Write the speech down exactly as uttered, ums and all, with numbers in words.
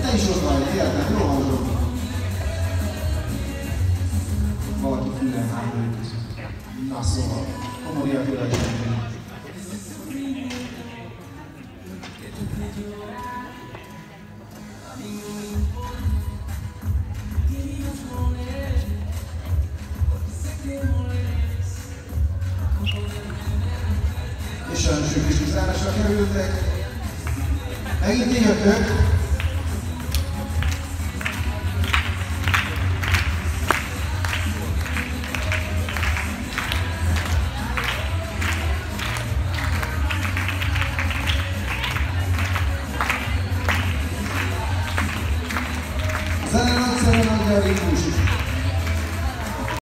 te is ott vagy, érted? Jó hallom. Valaki fülem háborít. Na szóval, Komori Attila is mondja. És sajnos ők is kizárásra kerültek. Megint ti jöttök.